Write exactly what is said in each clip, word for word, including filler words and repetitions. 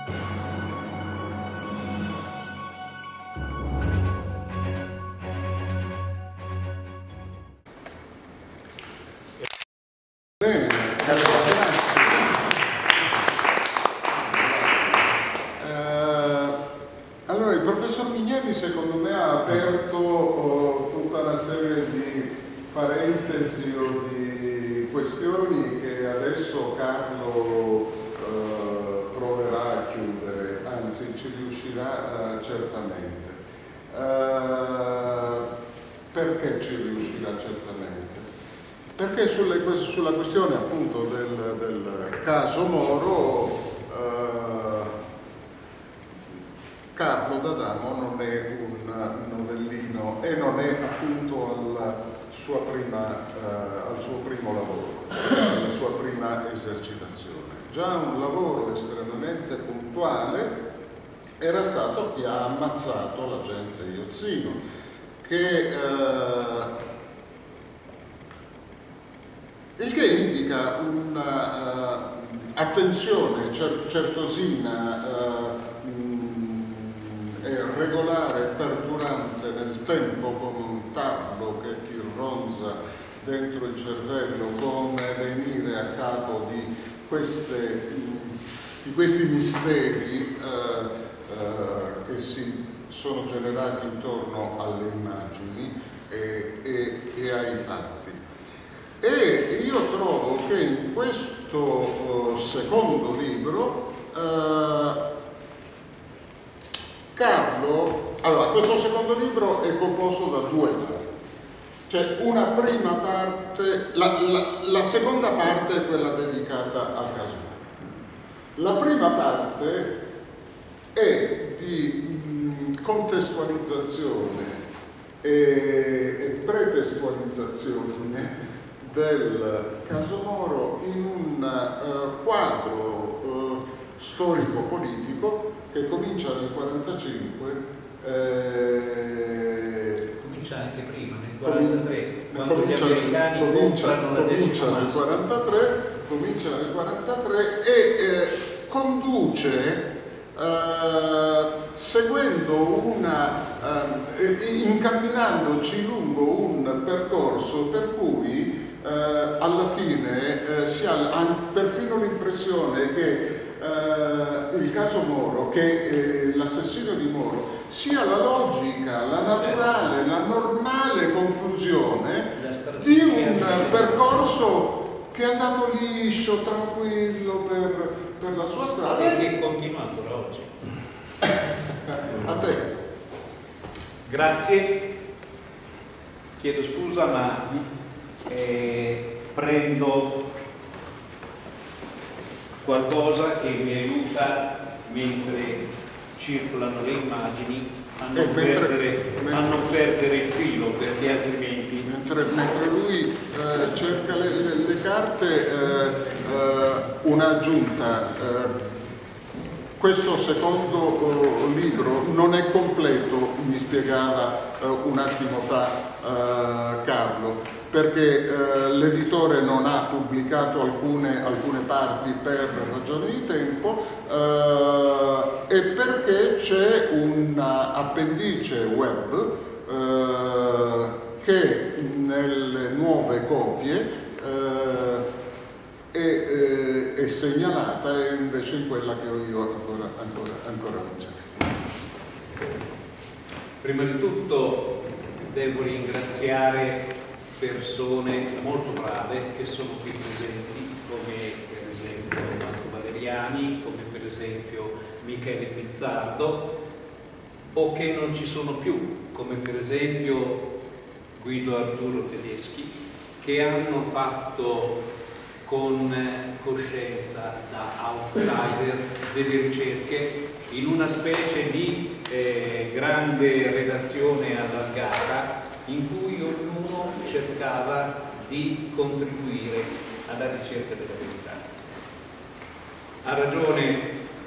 Bene, grazie. Eh, allora, il professor Mignelli secondo me ha aperto oh, tutta una serie di parentesi o di questioni che adesso Carlo eh, proverà a chiudere, anzi ci riuscirà eh, certamente. Eh, perché ci riuscirà certamente? Perché sulle, sulla questione appunto del, del caso Moro eh, Carlo D'Adamo non è un novellino e non è appunto alla sua prima, eh, al suo primo lavoro, alla sua prima esercitazione. Già un lavoro estremamente puntuale era stato chi ha ammazzato l'agente Iozzino, che eh, il che indica un'attenzione uh, cer certosina uh, mh, e regolare, perdurante nel tempo, come un tarlo che ti ronza dentro il cervello, come venire a capo di, queste, mh, di questi misteri uh, uh, che si sono generati intorno alle immagini e, e, e ai fatti. E io trovo che in questo uh, secondo libro uh, Carlo, allora questo secondo libro è composto da due parti, cioè una prima parte, la, la, la seconda parte è quella dedicata al caso. La prima parte è di mh, contestualizzazione e, e pretestualizzazione del caso Moro in un uh, quadro uh, storico-politico che comincia nel quarantacinque, eh, comincia anche prima, nel quarantatré, quando comincia, gli americani comincia, comprano la comincia nel quarantatré, comincia nel quarantatré e eh, conduce Uh, seguendo una, uh, incamminandoci lungo un percorso per cui uh, alla fine uh, si ha perfino l'impressione che uh, il caso Moro, che uh, l'assassinio di Moro sia la logica, la naturale, la normale conclusione di un percorso che è andato liscio, tranquillo per per la sua strada e che è continuato oggi. A te. Grazie. Chiedo scusa, ma eh, prendo qualcosa che mi aiuta mentre circolano le immagini a non, eh, mentre, perdere, mentre, a non perdere il filo, perché altrimenti... Mentre, mentre lui eh, cerca le, le, le carte, eh, eh, un'aggiunta. Eh, questo secondo uh, libro non è completo, mi spiegava uh, un attimo fa uh, Carlo, perché uh, l'editore non ha pubblicato alcune, alcune parti per ragioni di tempo uh, e perché c'è un appendice web uh, che nelle nuove copie uh, È, è, è segnalata e invece in quella che ho io ancora, ancora, ancora non c'è. Prima di tutto devo ringraziare persone molto brave che sono qui presenti, come per esempio Marco Valeriani, come per esempio Michele Pizzardo, o che non ci sono più, come per esempio Guido Arturo Tedeschi, che hanno fatto con coscienza da outsider delle ricerche in una specie di eh, grande redazione allargata in cui ognuno cercava di contribuire alla ricerca della verità. Ha ragione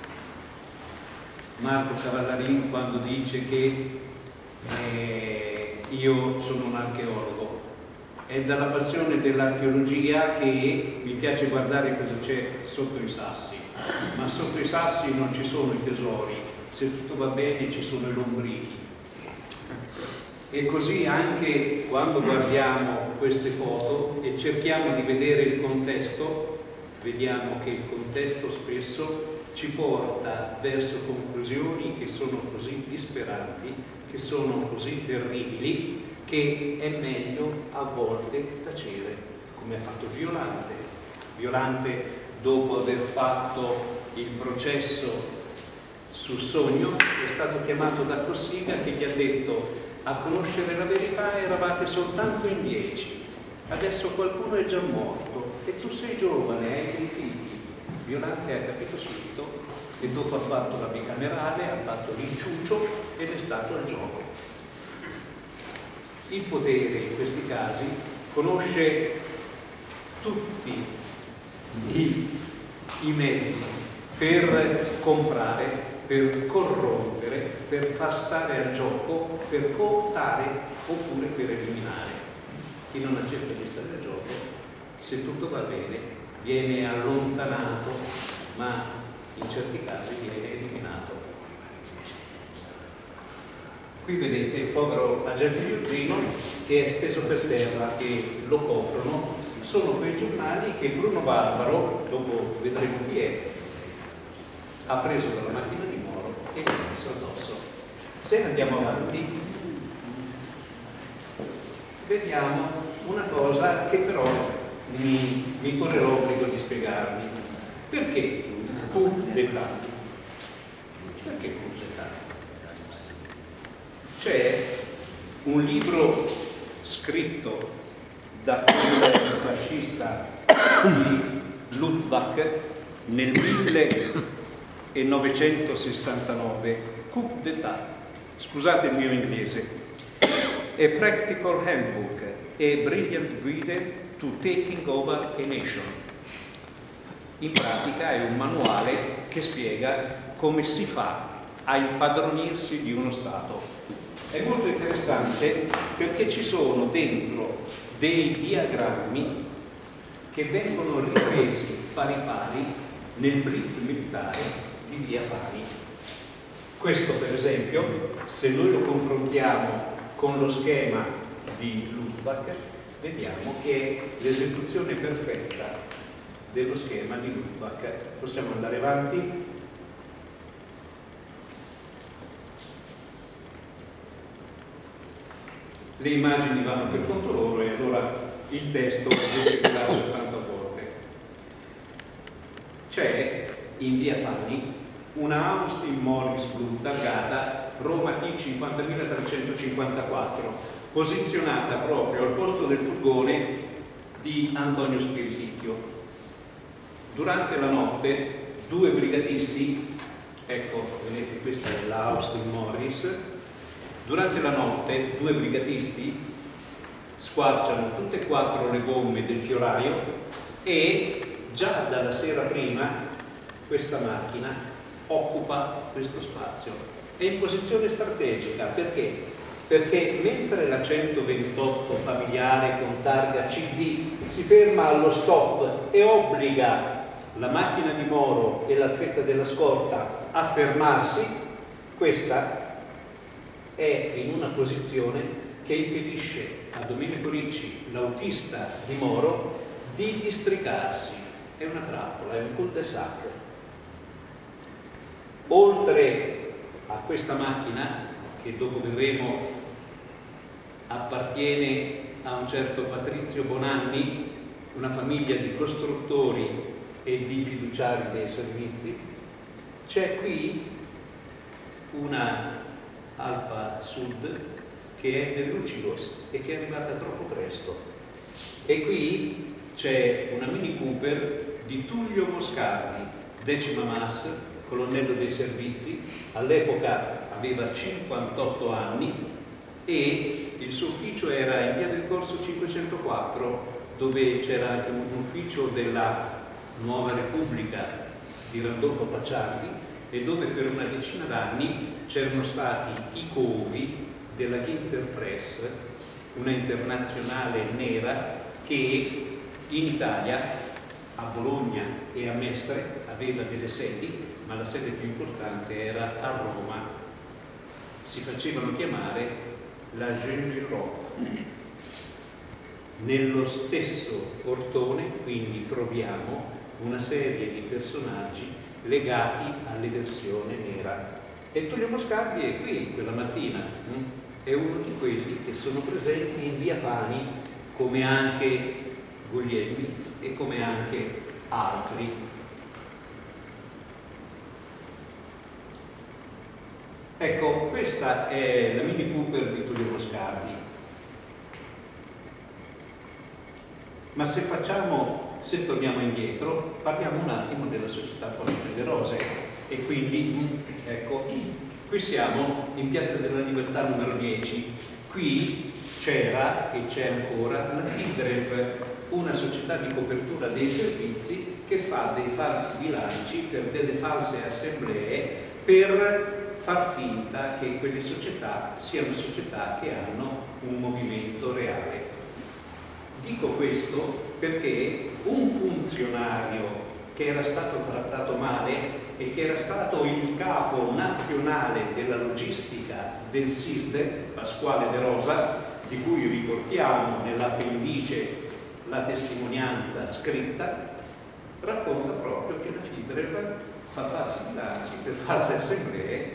Marco Cavallarin quando dice che eh, io sono un archeologo. è dalla passione dell'archeologia che mi piace guardare cosa c'è sotto i sassi, ma sotto i sassi non ci sono i tesori, se tutto va bene ci sono i lombrichi. E così anche quando guardiamo queste foto e cerchiamo di vedere il contesto, vediamo che il contesto spesso ci porta verso conclusioni che sono così disperanti, che sono così terribili, che è meglio a volte tacere, come ha fatto Violante. Violante, dopo aver fatto il processo sul sogno, è stato chiamato da Cossiga che gli ha detto: a conoscere la verità eravate soltanto in dieci, adesso qualcuno è già morto e tu sei giovane, hai dei figli. Violante ha capito subito e dopo ha fatto la bicamerale, ha fatto l'inciuccio ed è stato al gioco. Il potere in questi casi conosce tutti i, i mezzi per comprare, per corrompere, per far stare al gioco, per cooptare oppure per eliminare. Chi non accetta di stare al gioco, se tutto va bene, viene allontanato, ma in certi casi viene eliminato. Qui vedete il povero agente Iuzzino che è steso per terra, che lo coprono. Sono quei giornali che Bruno Barbaro, dopo vedremo chi è, ha preso dalla macchina di Moro e gli ha messo addosso. Se andiamo avanti, vediamo una cosa che però mi, mi corre l'obbligo di spiegarvi. Perché coup d'état? Perché coup d'état? C'è un libro scritto da quel fascista di Luttwak nel millenovecentosessantanove, Coup d'état, scusate il mio inglese, A Practical Handbook, a Brilliant Guide to Taking Over a Nation. In pratica è un manuale che spiega come si fa a impadronirsi di uno Stato. È molto interessante perché ci sono dentro dei diagrammi che vengono ripresi pari pari nel blitz militare di via Fani. Questo per esempio, se noi lo confrontiamo con lo schema di Luttwak, vediamo che è l'esecuzione perfetta dello schema di Luttwak. Possiamo andare avanti? Le immagini vanno per conto loro e allora il testo invece che dà soltanto a volte. C'è in via Fani una Austin Morris blu targata Roma T cinquantamilatrecentocinquantaquattro, posizionata proprio al posto del furgone di Antonio Spiriticchio. Durante la notte due brigatisti, ecco, vedete, questa è la Austin Morris. Durante la notte due brigatisti squarciano tutte e quattro le gomme del fioraio e già dalla sera prima questa macchina occupa questo spazio. È in posizione strategica perché? Perché mentre la centoventotto familiare con targa C D si ferma allo stop e obbliga la macchina di Moro e l'alfetta della scorta a fermarsi, questa è in una posizione che impedisce a Domenico Ricci, l'autista di Moro, di districarsi. È una trappola, è un cul-de-sac. Oltre a questa macchina, che dopo vedremo appartiene a un certo Patrizio Bonanni, una famiglia di costruttori e di fiduciari dei servizi, c'è qui una Alfa Sud che è dell'Ucigos e che è arrivata troppo presto, e qui c'è una Mini Cooper di Tullio Moscardi, decima Mas, colonnello dei servizi, all'epoca aveva cinquantotto anni e il suo ufficio era in via del Corso cinquecentoquattro, dove c'era anche un ufficio della Nuova Repubblica di Randolfo Pacciardi e dove per una decina d'anni c'erano stati i covi della Ginter Press, una internazionale nera che in Italia, a Bologna e a Mestre, aveva delle sedi, ma la sede più importante era a Roma. Si facevano chiamare la Jeune d'Europe. Nello stesso portone quindi troviamo una serie di personaggi legati all'eversione nera. E Tullio Moscardi è qui quella mattina, è uno di quelli che sono presenti in via Fani, come anche Guglielmi e come anche altri. Ecco, questa è la Mini Cooper di Tullio Moscardi. Ma se facciamo, se torniamo indietro, parliamo un attimo della società Poggio delle Rose. E quindi, ecco, qui siamo in Piazza della Libertà numero dieci. Qui c'era e c'è ancora la Fidrev, una società di copertura dei servizi che fa dei falsi bilanci per delle false assemblee per far finta che quelle società siano società che hanno un movimento reale. Dico questo perché un funzionario che era stato trattato male e che era stato il capo nazionale della logistica del SISDE, Pasquale De Rosa, di cui riportiamo nell'appendice la testimonianza scritta, racconta proprio che la Fidrev fa falsi bilanci per false assemblee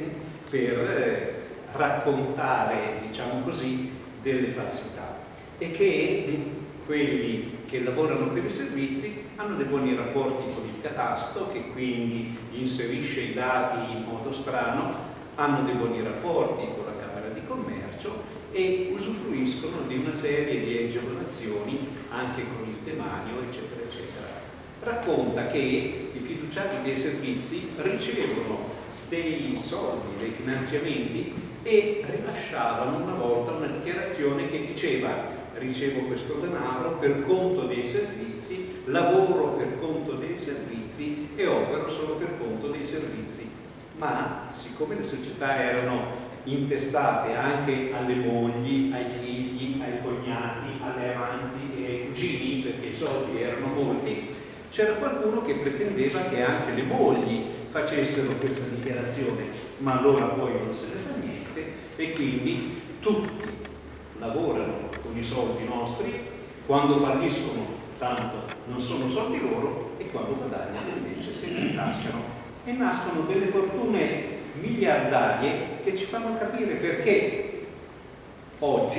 per raccontare, diciamo così, delle falsità, e che quelli che lavorano per i servizi hanno dei buoni rapporti con il catasto, che quindi inserisce i dati in modo strano, hanno dei buoni rapporti con la Camera di Commercio e usufruiscono di una serie di agevolazioni anche con il demanio, eccetera, eccetera. Racconta che i fiduciari dei servizi ricevono dei soldi, dei finanziamenti, e rilasciavano una volta una dichiarazione che diceva: ricevo questo denaro per conto dei servizi, lavoro per conto dei servizi e opero solo per conto dei servizi. Ma siccome le società erano intestate anche alle mogli, ai figli, ai cognati, alle amanti e ai cugini, perché i soldi erano molti, c'era qualcuno che pretendeva che anche le mogli facessero questa dichiarazione, ma allora poi non se ne fa niente, e quindi tutti lavorano con i soldi nostri, quando falliscono tanto non sono soldi loro, e quando guadagnano invece se li intascano, e nascono delle fortune miliardarie che ci fanno capire perché oggi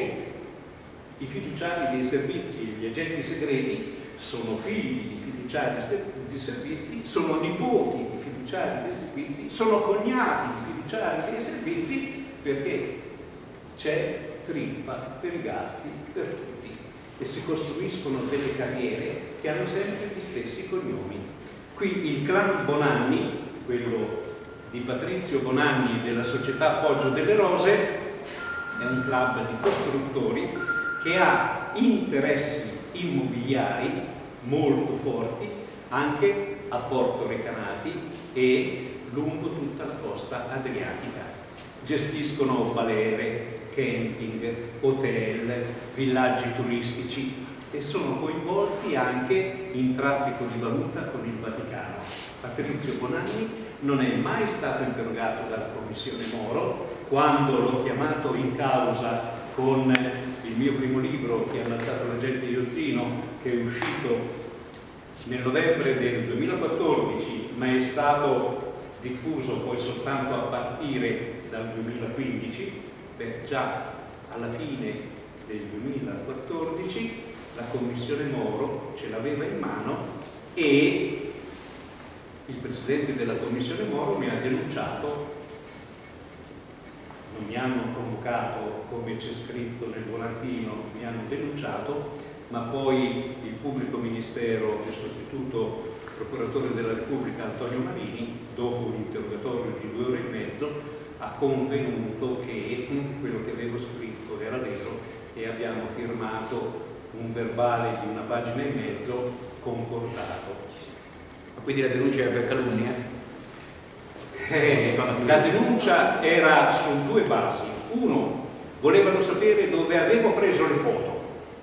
i fiduciari dei servizi e gli agenti segreti sono figli di fiduciari di servizi, sono nipoti di fiduciari dei servizi, sono cognati di fiduciari dei servizi, perché c'è trippa per i gatti per tutti, e si costruiscono delle carriere che hanno sempre gli stessi cognomi. Qui il clan Bonanni, quello di Patrizio Bonanni della società Poggio delle Rose, è un club di costruttori che ha interessi immobiliari molto forti anche a Porto Recanati e lungo tutta la costa adriatica. Gestiscono balere, camping, hotel, villaggi turistici e sono coinvolti anche in traffico di valuta con il Vaticano. Patrizio Bonanni non è mai stato interrogato dalla Commissione Moro. Quando l'ho chiamato in causa con il mio primo libro, Chi ha ammazzato l'agente Iozzino, che è uscito nel novembre del duemilaquattordici, ma è stato diffuso poi soltanto a partire dal duemilaquindici, beh, già alla fine del duemilaquattordici la Commissione Moro ce l'aveva in mano e il presidente della Commissione Moro mi ha denunciato. Non mi hanno convocato come c'è scritto nel volantino, mi hanno denunciato, ma poi il pubblico ministero, il sostituto procuratore della Repubblica Antonio Marini, dopo un interrogatorio di due ore e mezzo, ha convenuto che quello che avevo scritto era vero e abbiamo firmato un verbale di una pagina e mezzo concordato. Quindi la denuncia era per calunnia? Eh, la denuncia era su due basi. Uno, volevano sapere dove avevo preso le foto,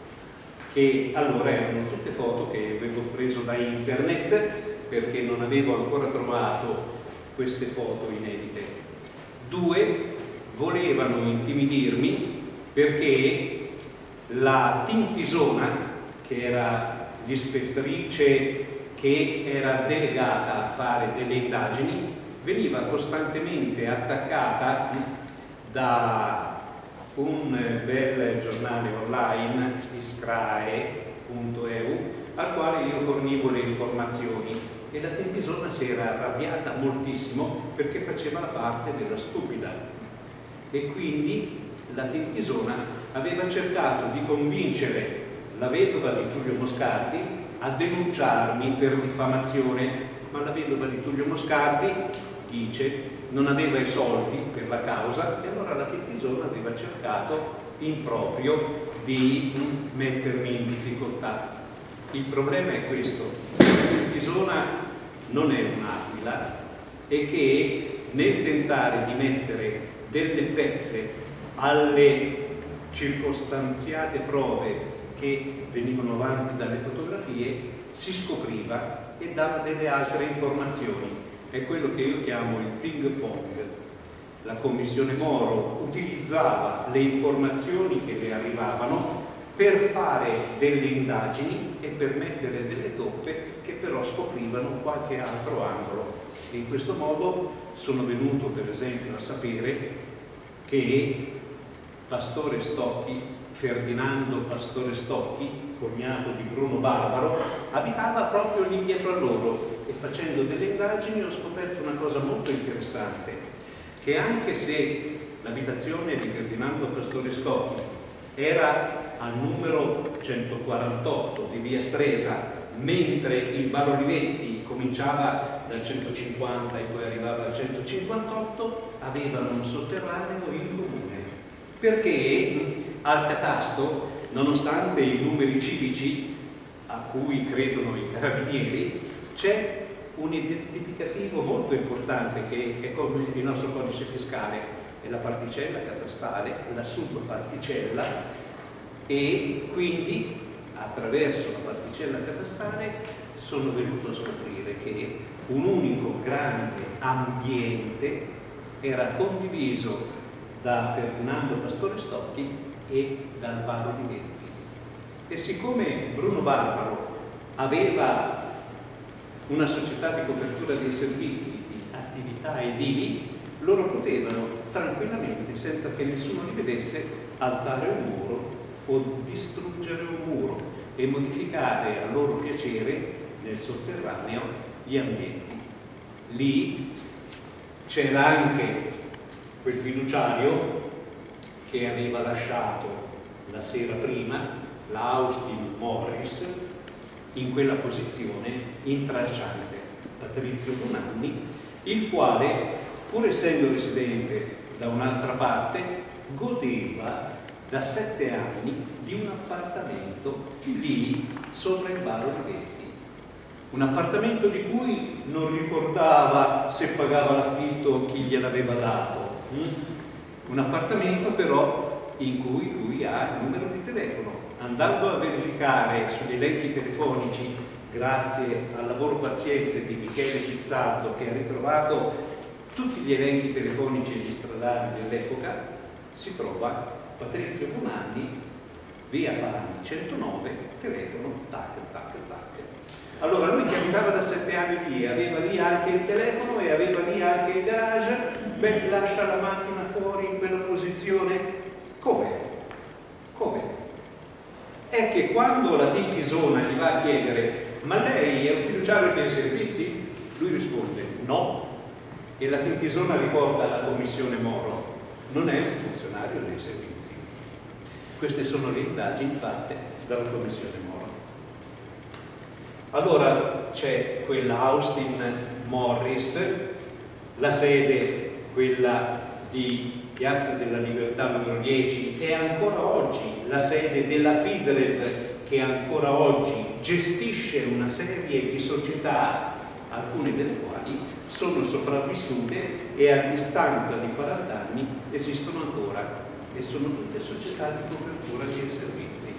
che allora erano tutte foto che avevo preso da internet, perché non avevo ancora trovato queste foto inedite. Due, volevano intimidirmi perché la Tintisona, che era l'ispettrice che era delegata a fare delle indagini, veniva costantemente attaccata da un bel giornale online, iscrae punto e u, al quale io fornivo le informazioni, e la Tintisona si era arrabbiata moltissimo perché faceva la parte della stupida, e quindi la Tintisona aveva cercato di convincere la vedova di Tullio Moscardi a denunciarmi per diffamazione, ma la vedova di Tullio Moscardi, dice, non aveva i soldi per la causa, e allora la Tintisona aveva cercato in proprio di mettermi in difficoltà. Il problema è questo: la Tintisona non è un'aquila, e che nel tentare di mettere delle pezze alle circostanziate prove che venivano avanti dalle fotografie si scopriva e dava delle altre informazioni. È quello che io chiamo il ping pong. La commissione Moro utilizzava le informazioni che le arrivavano per fare delle indagini e per mettere delle toppe che però scoprivano qualche altro angolo. E in questo modo sono venuto per esempio a sapere che Pastore Stocchi, Ferdinando Pastore Stocchi, cognato di Bruno Barbaro, abitava proprio lì dietro a loro, e facendo delle indagini ho scoperto una cosa molto interessante, che anche se l'abitazione di Ferdinando Pastore Stocchi era al numero centoquarantotto di via Stresa, mentre il bar Olivetti cominciava dal centocinquanta e poi arrivava al centocinquantotto, avevano un sotterraneo in comune, perché al catasto, nonostante i numeri civici a cui credono i carabinieri, c'è un identificativo molto importante che è come il nostro codice fiscale, è la particella catastale, la subparticella, e quindi attraverso la particella catastale sono venuto a scoprire che un unico grande ambiente era condiviso da Ferdinando Pastore Stocchi e dal bar Olivetti. E siccome Bruno Barbaro aveva una società di copertura dei servizi di attività edili, loro potevano tranquillamente, senza che nessuno li vedesse, alzare un muro o distruggere un muro e modificare a loro piacere nel sotterraneo gli ambienti. Lì c'era anche quel fiduciario che aveva lasciato la sera prima la Austin Morris in quella posizione intralciante, Patrizio Bonanni, il quale, pur essendo residente da un'altra parte, godeva da sette anni di un appartamento lì sopra il bar Olivetti. Un appartamento di cui non ricordava se pagava l'affitto o chi gliel'aveva dato. Un appartamento però in cui lui ha il numero di telefono. Andando a verificare sugli elenchi telefonici, grazie al lavoro paziente di Michele Pizzardo, che ha ritrovato tutti gli elenchi telefonici e gli stradali dell'epoca, si trova Patrizio Bonanni, via Farni centonove, telefono, tac, tac, tac. Allora lui che abitava da sette anni lì, aveva lì anche il telefono e aveva lì anche il garage, beh, lascia la macchina fuori in quella posizione. Come? Come? È che quando la Tintisona gli va a chiedere ma lei è un fiduciario dei servizi? Lui risponde no, e la Tintisona riporta alla commissione Moro: non è un funzionario dei servizi. Queste sono le indagini fatte dalla commissione Moro. Allora c'è quella Austin Morris, la sede, quella di Piazza della Libertà numero dieci, è ancora oggi la sede della Fidrev, che ancora oggi gestisce una serie di società, alcune delle quali sono sopravvissute e a distanza di quaranta anni esistono ancora. e sono tutte società di copertura dei servizi.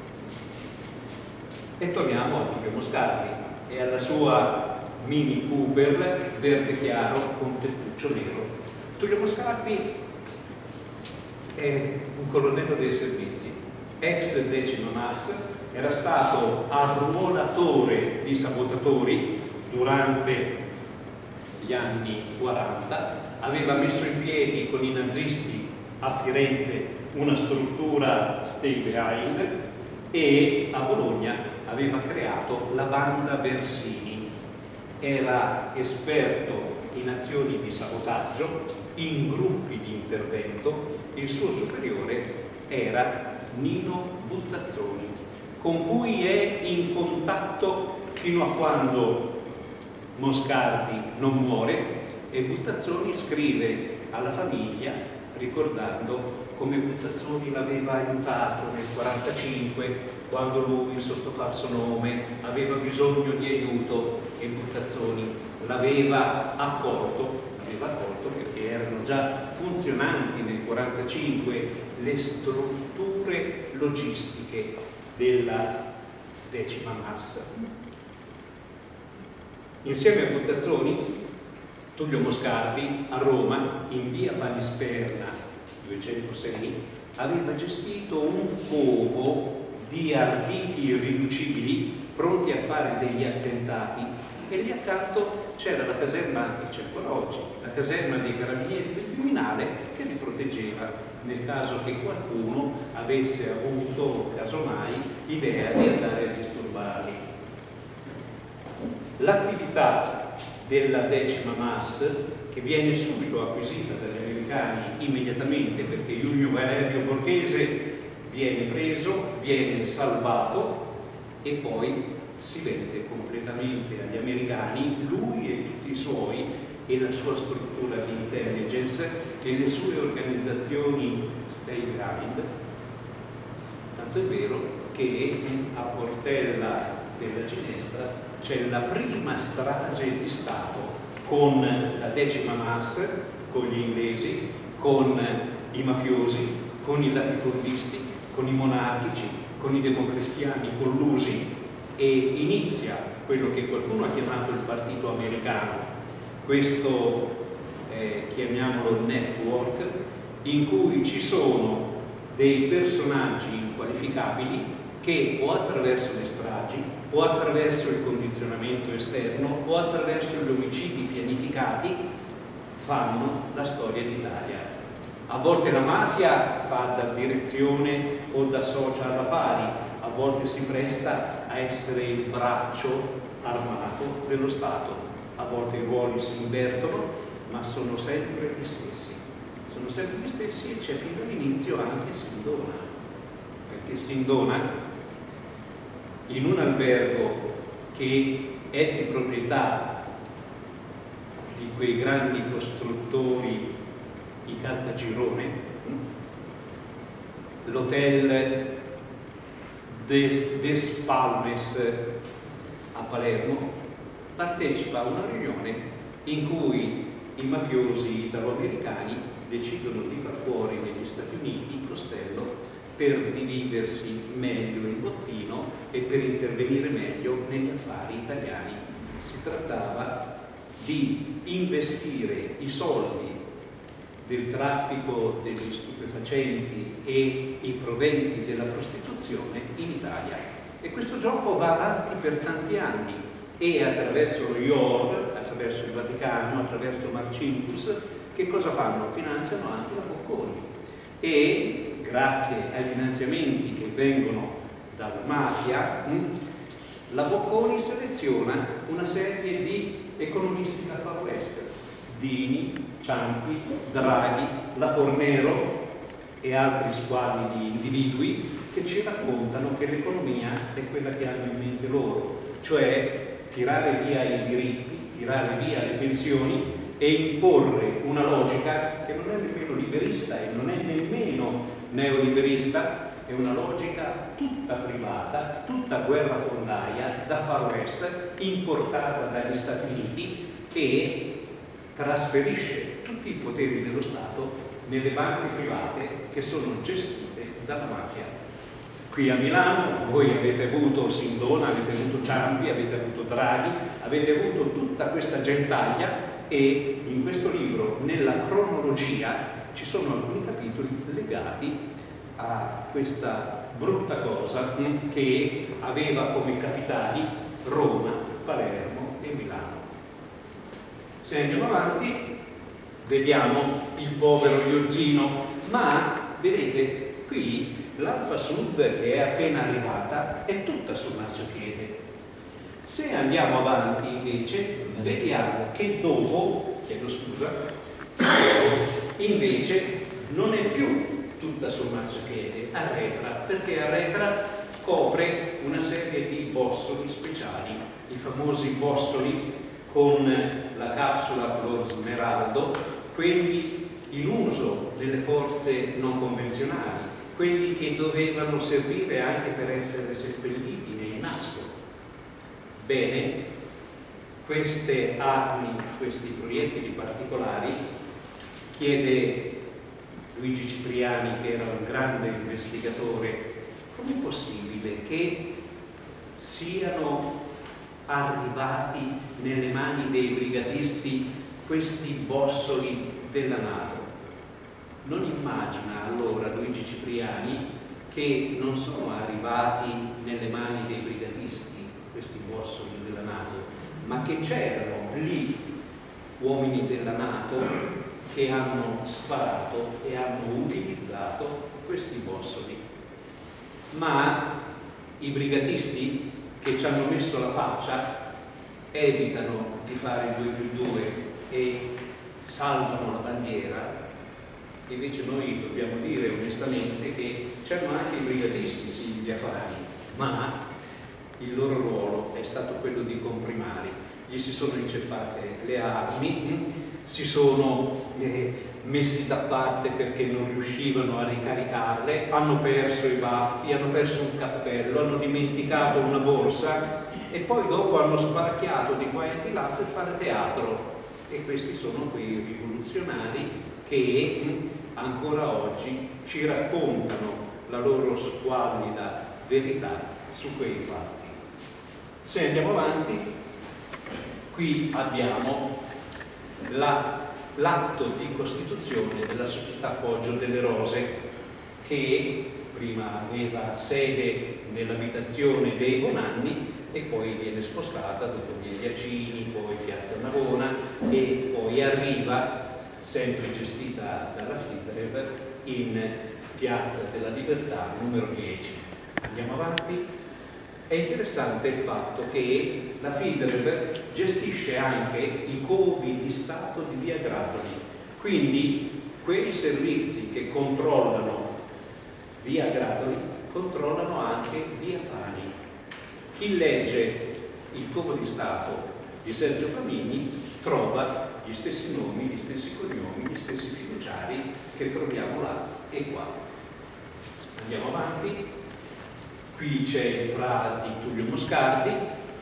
E torniamo a Tullio Moscardi e alla sua Mini Cooper verde chiaro con tettuccio nero. Tullio Moscardi è un colonnello dei servizi, ex decima Mas, era stato arruolatore di sabotatori durante gli anni quaranta, aveva messo in piedi con i nazisti a Firenze una struttura stay behind e a Bologna aveva creato la banda Bersini. Era esperto in azioni di sabotaggio, in gruppi di intervento. Il suo superiore era Nino Buttazzoni, con cui è in contatto fino a quando Moscardi non muore, e Buttazzoni scrive alla famiglia ricordando come Buttazzoni l'aveva aiutato nel quarantacinque, quando lui, sotto falso nome, aveva bisogno di aiuto, e Buttazzoni l'aveva accolto, l'aveva accolto perché erano già funzionanti nel quarantacinque le strutture logistiche della decima Mas. Insieme a Buttazzoni, Tullio Moscardi a Roma, in via Palisperna duecentosei, aveva gestito un covo di arditi irriducibili pronti a fare degli attentati, e lì accanto c'era la caserma, che c'è ancora oggi, la caserma dei carabinieri del Viminale, che li proteggeva nel caso che qualcuno avesse avuto, casomai, idea di andare a disturbarli. L'attività della decima Mas, che viene subito acquisita dagli americani immediatamente, perché Junio Valerio Borghese viene preso, viene salvato e poi si vende completamente agli americani, lui e tutti i suoi, e la sua struttura di intelligence e le sue organizzazioni stay behind. Tanto è vero che a Portella della Ginestra c'è la prima strage di Stato con la decima Mas, con gli inglesi, con i mafiosi, con i latifondisti, con i monarchici, con i democristiani collusi, e inizia quello che qualcuno ha chiamato il partito americano, questo eh, chiamiamolo network, in cui ci sono dei personaggi inqualificabili che o attraverso le stragi, o attraverso il condizionamento esterno, o attraverso gli omicidi pianificati fanno la storia d'Italia. A volte la mafia fa da direzione o da socia alla pari, a volte si presta a essere il braccio armato dello Stato, a volte i ruoli si invertono, ma sono sempre gli stessi. Sono sempre gli stessi, e c'è fino all'inizio anche Sindona, perché Sindona, in un albergo che è di proprietà di quei grandi costruttori, i Caltagirone, l'hotel Des, Des Palmes a Palermo, partecipa a una riunione in cui i mafiosi italo-americani decidono di far fuori negli Stati Uniti il Costello per dividersi meglio il bottino e per intervenire meglio negli affari italiani. Si trattava di investire i soldi del traffico degli stupefacenti e i proventi della prostituzione in Italia. E questo gioco va avanti per tanti anni, e attraverso lo I O R, attraverso il Vaticano, attraverso Marcinkus, che cosa fanno? Finanziano anche la Bocconi. E grazie ai finanziamenti che vengono dalla mafia, la Bocconi seleziona una serie di economisti da far west: Dini, Ciampi, Draghi, La Fornero e altri squadri di individui che ci raccontano che l'economia è quella che hanno in mente loro, cioè tirare via i diritti, tirare via le pensioni e imporre una logica che non è nemmeno liberista e non è nemmeno neoliberista, è una logica tutta privata, tutta guerrafondaia da far west, importata dagli Stati Uniti, che trasferisce tutti i poteri dello Stato nelle banche private che sono gestite dalla mafia. Qui a Milano voi avete avuto Sindona, avete avuto Ciampi, avete avuto Draghi, avete avuto tutta questa gentaglia, e in questo libro, nella cronologia, ci sono alcuni capitoli legati a questa brutta cosa che aveva come capitali Roma, Palermo e Milano. Se andiamo avanti, vediamo il povero Iozzino, ma vedete qui l'Alfa Sud che è appena arrivata è tutta sul marciapiede. Se andiamo avanti invece vediamo che dopo, chiedo scusa, invece non è più tutta sul marciapiede, arretra, perché arretra copre una serie di bossoli speciali, i famosi bossoli con la capsula color smeraldo, quelli in uso delle forze non convenzionali, quelli che dovevano servire anche per essere seppelliti nei nasco. Bene, queste armi, questi proiettili particolari, chiede Luigi Cipriani, che era un grande investigatore, com'è possibile che siano arrivati nelle mani dei brigatisti questi bossoli della NATO? Non immagina allora Luigi Cipriani che non sono arrivati nelle mani dei brigatisti questi bossoli della NATO, ma che c'erano lì uomini della NATO che hanno sparato e hanno utilizzato questi bossoli. Ma i brigatisti che ci hanno messo la faccia evitano di fare due più due e salvano la bandiera. Invece noi dobbiamo dire onestamente che c'erano anche i brigatisti, sì, gli affari, ma il loro ruolo è stato quello di comprimari. Gli si sono inceppate le armi, si sono eh, messi da parte perché non riuscivano a ricaricarle, hanno perso i baffi, hanno perso un cappello, hanno dimenticato una borsa e poi dopo hanno sparacchiato di qua e di là per fare teatro. E questi sono quei rivoluzionari che ancora oggi ci raccontano la loro squallida verità su quei fatti. Se andiamo avanti, qui abbiamo l'atto di costituzione della società Poggio delle Rose, che prima aveva sede nell'abitazione dei Bonanni e poi viene spostata dopo via Iacini, poi piazza Navona e poi arriva, sempre gestita dalla Fitrev, in piazza della Libertà numero dieci. Andiamo avanti. È interessante il fatto che la Fitrev gestisce anche i covi di Stato di via Gratoli, quindi quei servizi che controllano via Gratoli controllano anche via Fani. Chi legge il covo di Stato di Sergio Famini trova gli stessi nomi, gli stessi cognomi, gli stessi fiduciari che troviamo là e qua. Andiamo avanti. Qui c'è il P R A di Tullio Moscardi.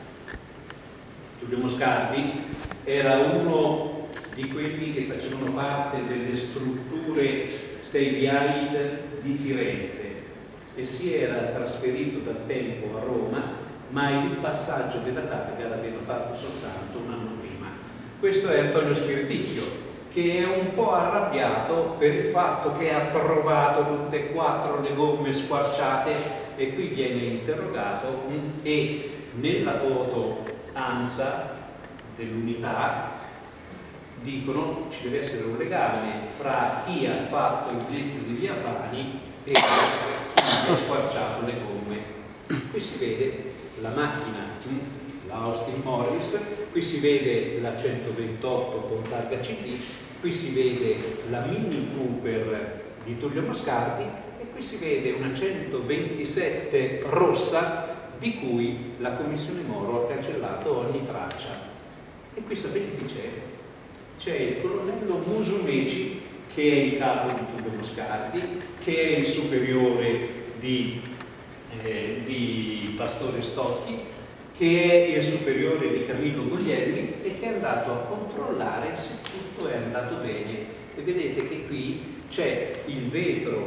Tullio Moscardi era uno di quelli che facevano parte delle strutture State Behind di Firenze e si era trasferito da tempo a Roma, ma il passaggio della targa l'aveva fatto soltanto un anno prima. Questo è Antonio Spiriticchio, che è un po' arrabbiato per il fatto che ha trovato tutte e quattro le gomme squarciate e qui viene interrogato e nella foto ANSA dell'unità dicono ci deve essere un legame fra chi ha fatto il blitz di via Fani e chi ha squarciato le gomme. Qui si vede la macchina, la Austin Morris, qui si vede la centoventotto con targa C D, qui si vede la Mini Cooper di Tullio Moscardi e qui si vede una centoventisette rossa di cui la Commissione Moro ha cancellato ogni traccia. E qui sapete chi c'è? C'è il colonnello Musumeci, che è il capo di Tullio Moscardi, che è il superiore di, eh, di Pastore Stocchi, che è il superiore di Camillo Guglielmi e che è andato a controllare se tutto è andato bene e vedete che qui c'è il vetro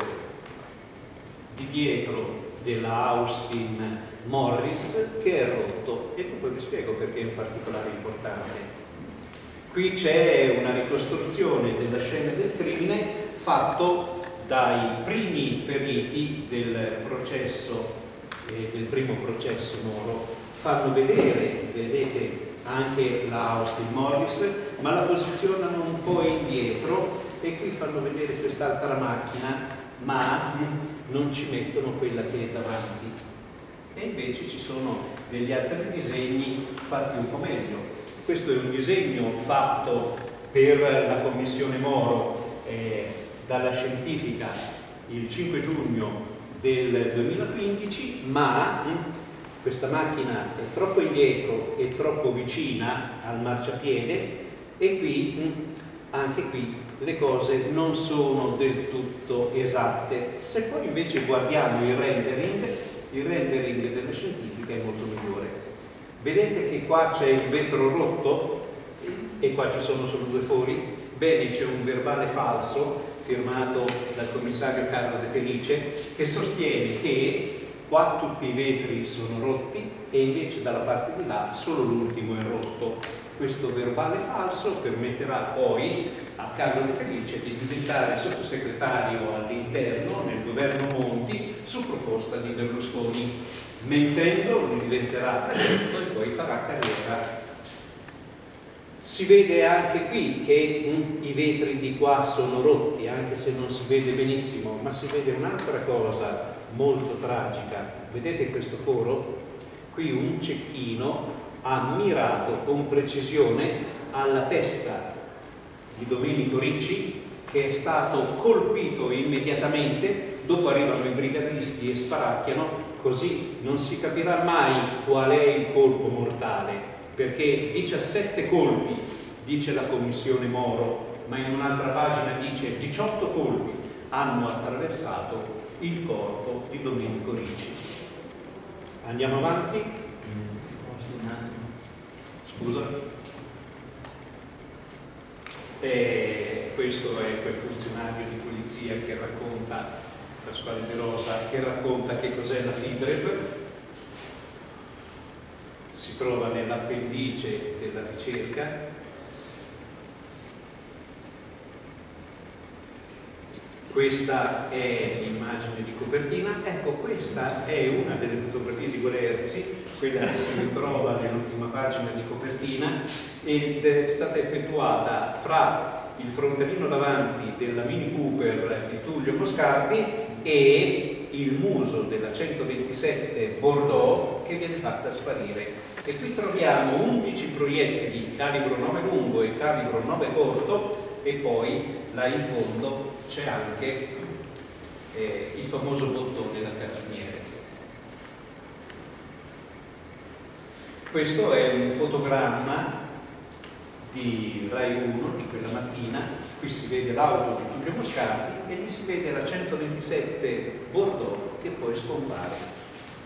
di dietro della Austin Morris che è rotto, e poi vi spiego perché è un particolare importante. Qui c'è una ricostruzione della scena del crimine fatto dai primi periti del processo, eh, del primo processo Moro. Fanno vedere, vedete, anche la Austin Morris, ma la posizionano un po' indietro, e qui fanno vedere quest'altra macchina, ma non ci mettono quella che è davanti. E invece ci sono degli altri disegni fatti un po' meglio. Questo è un disegno fatto per la commissione Moro eh, dalla scientifica il cinque giugno del duemilaquindici, ma questa macchina è troppo indietro e troppo vicina al marciapiede, e qui, anche qui, le cose non sono del tutto esatte. Se poi invece guardiamo il rendering, il rendering della scientifica è molto migliore. Vedete che qua c'è il vetro rotto e qua ci sono solo due fori? Bene, c'è un verbale falso firmato dal commissario Carlo De Felice che sostiene che qua tutti i vetri sono rotti e invece dalla parte di là solo l'ultimo è rotto. Questo verbale falso permetterà poi a Carlo De Felice di diventare sottosegretario all'interno nel governo Monti su proposta di Berlusconi. Mentendo lui diventerà prefetto e poi farà carriera. Si vede anche qui che mh, i vetri di qua sono rotti, anche se non si vede benissimo, ma si vede un'altra cosa molto tragica. Vedete questo foro? Qui un cecchino ha mirato con precisione alla testa di Domenico Ricci, che è stato colpito immediatamente. Dopo arrivano i brigatisti e sparacchiano, così non si capirà mai qual è il colpo mortale, perché diciassette colpi dice la commissione Moro, ma in un'altra pagina dice diciotto colpi hanno attraversato il corpo di Domenico Ricci. Andiamo avanti? Scusa? E questo è quel funzionario di polizia che racconta, Pasquale De Rosa, che racconta che cos'è la FIDREB. Si trova nell'appendice della ricerca. Questa è l'immagine di copertina. Ecco, questa è una delle fotografie di Guerzi, quella che si ritrova nell'ultima pagina di copertina, ed è stata effettuata fra il frontalino davanti della Mini Cooper di Tullio Moscardi e il muso della centoventisette Bordeaux, che viene fatta sparire. E qui troviamo undici proiettili calibro nove lungo e calibro nove corto, e poi là in fondo c'è anche eh, il famoso bottone da carabiniere. Questo è un fotogramma di Rai uno di quella mattina. Qui si vede l'auto di Tullio Moscardi e lì si vede la centoventisette Bordeaux che poi scompare.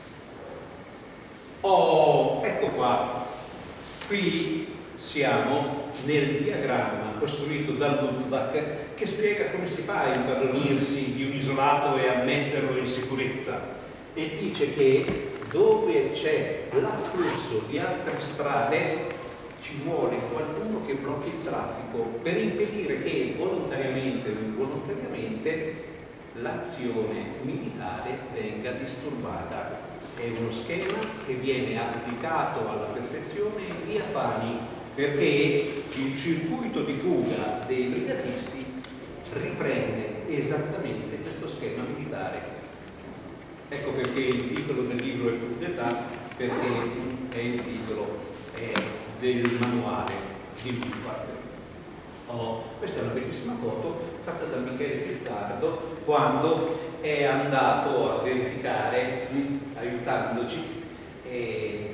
Oh, ecco qua. Qui siamo nel diagramma costruito dal Luttwak che spiega come si fa a impadronirsi di un isolato e a metterlo in sicurezza, e dice che dove c'è l'afflusso di altre strade ci vuole qualcuno che blocchi il traffico per impedire che volontariamente o involontariamente l'azione militare venga disturbata. È uno schema che viene applicato alla perfezione via Fani, perché il circuito di fuga dei brigatisti riprende esattamente questo schema militare. Ecco perché il titolo del libro è Crudeltà, perché è il titolo è del manuale di Luttwak. Oh, questa è una bellissima foto fatta da Michele Pizzardo quando è andato a verificare, aiutandoci, eh,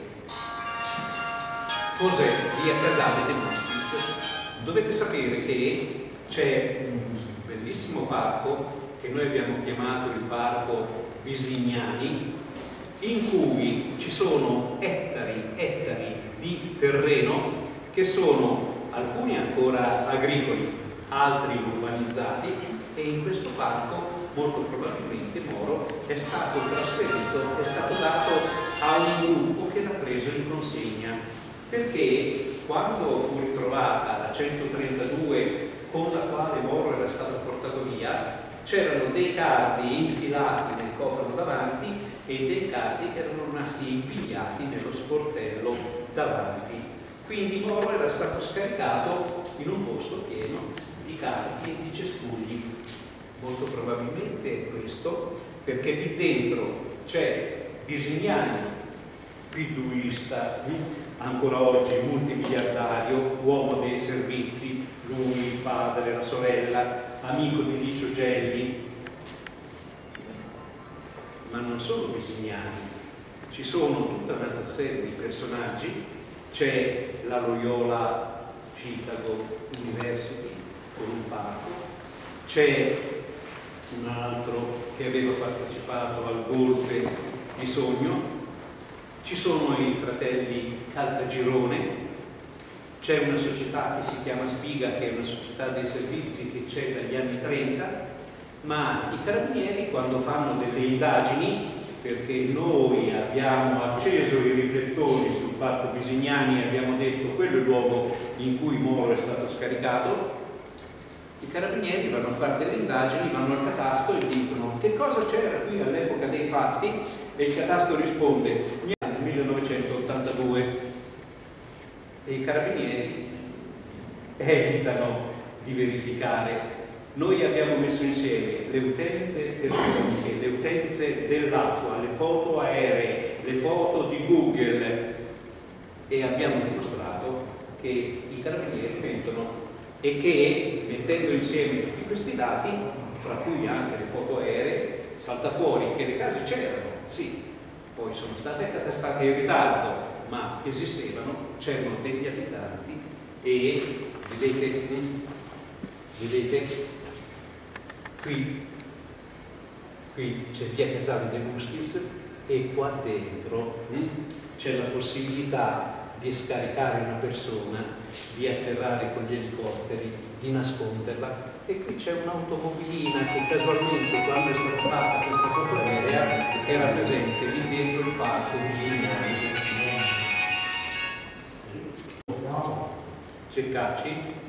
cos'è via Casale De Mustis. Dovete sapere che c'è un bellissimo parco che noi abbiamo chiamato il parco Visignani, in cui ci sono ettari ettari di terreno che sono alcuni ancora agricoli, altri urbanizzati, e in questo parco molto probabilmente Moro è stato trasferito, è stato dato a un gruppo che l'ha preso in consegna, perché quando fu ritrovata la centotrentadue con la quale Moro era stato portato via, c'erano dei cardi infilati nel cofano davanti e dei cardi che erano rimasti impigliati nello sportello davanti. Quindi Moro era stato scaricato in un posto pieno di cardi e di cespugli. Molto probabilmente è questo, perché lì dentro c'è Bisignani, piduista, ancora oggi multimiliardario, uomo dei servizi, lui, il padre, la sorella, amico di Licio Gelli. Ma non solo Bisignani, ci sono tutta un'altra serie di personaggi. C'è la Loyola Chicago University con un parco, c'è un altro che aveva partecipato al golpe di Sogno, ci sono i fratelli Caltagirone, c'è una società che si chiama Spiga, che è una società dei servizi che c'è dagli anni trenta, ma i carabinieri, quando fanno delle indagini, perché noi abbiamo acceso i riflettori sul parco Bisignani e abbiamo detto quello è il luogo in cui Moro è stato scaricato, i carabinieri vanno a fare delle indagini, vanno al catasto e dicono che cosa c'era qui all'epoca dei fatti, e il catasto risponde nel millenovecentottantadue, e i carabinieri evitano di verificare. Noi abbiamo messo insieme le utenze telefoniche, le utenze dell'acqua, le foto aeree, le foto di Google, e abbiamo dimostrato che i carabinieri mentono e che, mettendo insieme tutti questi dati, fra cui anche le foto aeree, salta fuori che le case c'erano, sì, poi sono state accattastate in ritardo, ma esistevano, c'erano degli abitanti e vedete, vedete qui, qui c'è via Casale De Bustis e qua dentro c'è la possibilità di scaricare una persona, di atterrare con gli elicotteri, di nasconderla, e qui c'è un'automobilina che casualmente, quando è stata fatta questa foto aerea, era presente lì dentro il parco di Vignani. Ceccacci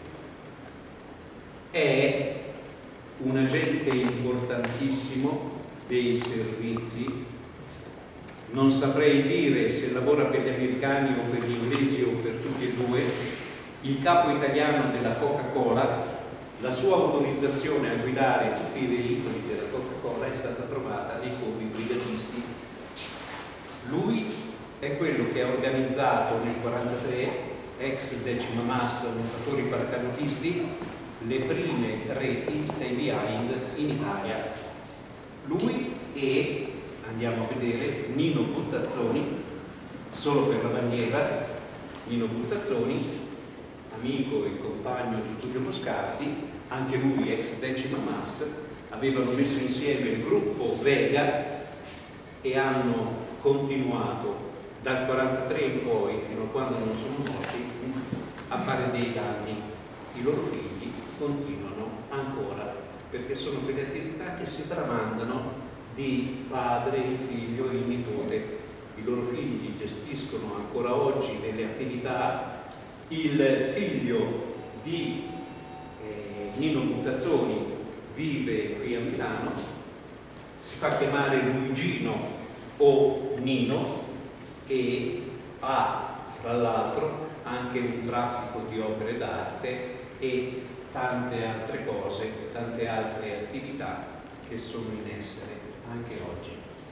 è un agente importantissimo dei servizi. Non saprei dire se lavora per gli americani o per gli inglesi o per tutti e due. Il capo italiano della Coca-Cola, la sua autorizzazione a guidare tutti i veicoli della Coca-Cola è stata trovata nei fondi brigatisti. Lui è quello che ha organizzato nel millenovecentoquarantatré, ex Decima Mas, nuotatori paracadutisti, le prime reti stay behind in Italia. Lui e, andiamo a vedere, Nino Buttazzoni, solo per la bandiera, Nino Buttazzoni, amico e compagno di Tullio Moscardi, anche lui ex Decima Mas, avevano messo insieme il gruppo Vega e hanno continuato dal millenovecentoquarantatré in poi, fino a quando non sono morti, a fare dei danni. I loro figli continuano ancora, perché sono quelle attività che si tramandano di padre in figlio e in nipote. I loro figli gestiscono ancora oggi delle attività. Il figlio di eh, Nino Buttazzoni vive qui a Milano, si fa chiamare Luigino o Nino e ha fra l'altro anche un traffico di opere d'arte e tante altre cose, tante altre attività che sono in essere anche oggi.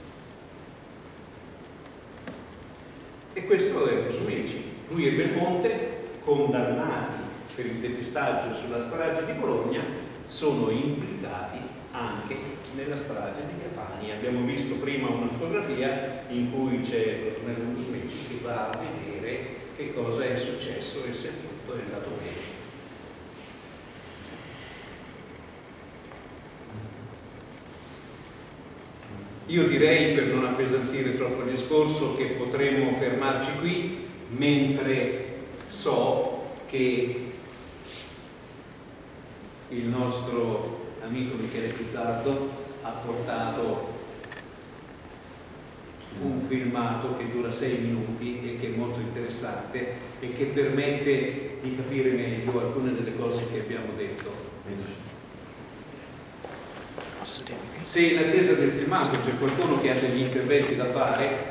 E questo è Musumeci. Lui e Belmonte, condannati per il depistaggio sulla strage di Bologna, sono implicati anche nella strage di Via Fani. Abbiamo visto prima una fotografia in cui c'è Ornello Musumeci che va a vedere che cosa è successo e se tutto è andato bene. Io direi, per non appesantire troppo il discorso, che potremmo fermarci qui, mentre so che il nostro amico Michele Pizzardo ha portato un filmato che dura sei minuti e che è molto interessante e che permette di capire meglio alcune delle cose che abbiamo detto. Se in attesa del filmato c'è qualcuno che ha degli interventi da fare,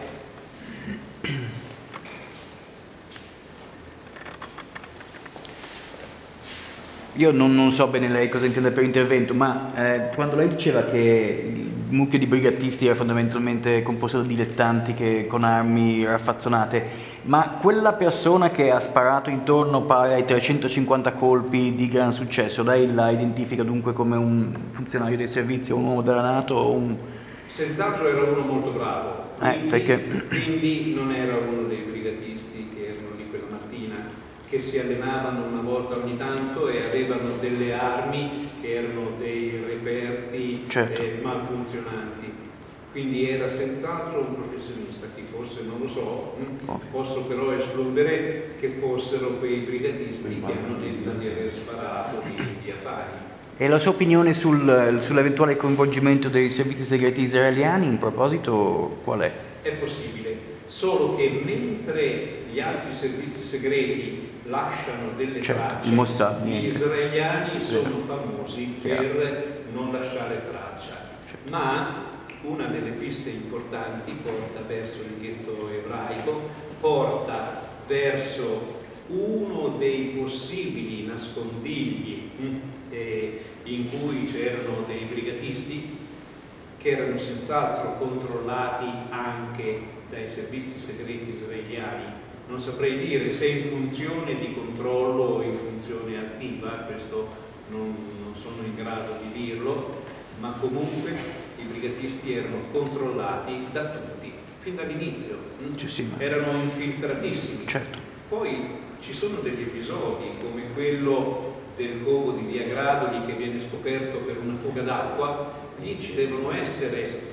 io non, non so bene lei cosa intende per intervento, ma eh, quando lei diceva che il mucchio di brigattisti era fondamentalmente composto da dilettanti che, con armi raffazzonate, ma quella persona che ha sparato intorno pare ai trecentocinquanta colpi di gran successo, lei la identifica dunque come un funzionario dei servizi o un uomo della NATO o un... Senz'altro era uno molto bravo, quindi, eh, perché... quindi non era uno dei brigatisti che erano lì quella mattina, che si allenavano una volta ogni tanto e avevano delle armi che erano dei reperti certo. eh, malfunzionanti. Quindi era senz'altro un professionista, chi fosse non lo so, okay. Posso però escludere che fossero quei brigatisti che hanno detto di aver sparato di, di affari. E la sua opinione sul, sull'eventuale coinvolgimento dei servizi segreti israeliani in proposito qual è? È possibile, solo che mentre gli altri servizi segreti lasciano delle certo, tracce, Mossad, gli israeliani sono famosi Chiaro. per non lasciare traccia. Certo. Ma una delle piste importanti porta verso il ghetto ebraico, porta verso uno dei possibili nascondigli eh, in cui c'erano dei brigatisti che erano senz'altro controllati anche dai servizi segreti israeliani. Non saprei dire se in funzione di controllo o in funzione attiva, questo non, non sono in grado di dirlo, ma comunque i brigatisti erano controllati da tutti, fin dall'inizio, sì, ma... erano infiltratissimi. Certo. Poi ci sono degli episodi come quello del covo di Via Gradoli che viene scoperto per una fuga d'acqua, lì ci devono essere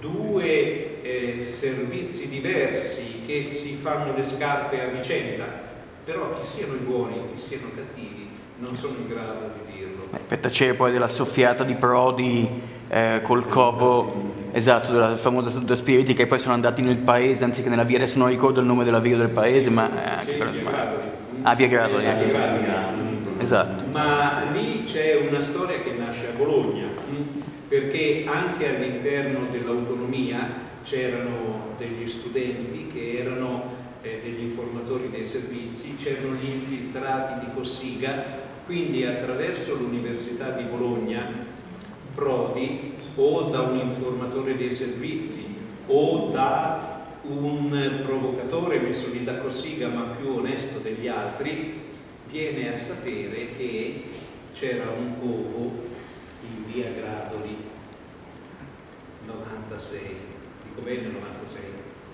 due eh, servizi diversi che si fanno le scarpe a vicenda, però chi siano i buoni, chi siano cattivi, non sono in grado di dirlo. Eh, per tacere poi della soffiata di Prodi eh, col covo, esatto, della famosa seduta spiritica, e poi sono andati nel paese anziché nella via, adesso non ricordo il nome della via del paese, ma eh, anche sì, per Via insomma... Gradoli. Ah, Via Gradoli, Via anche. Gradoli. Esatto. Ma lì c'è una storia che nasce a Bologna, perché anche all'interno dell'autonomia c'erano degli studenti che erano eh, degli informatori dei servizi, c'erano gli infiltrati di Cossiga, quindi attraverso l'Università di Bologna Prodi, o da un informatore dei servizi o da un provocatore messo lì da Cossiga ma più onesto degli altri, viene a sapere che c'era un covo in Via Gradoli novantasei, dico bene novantasei?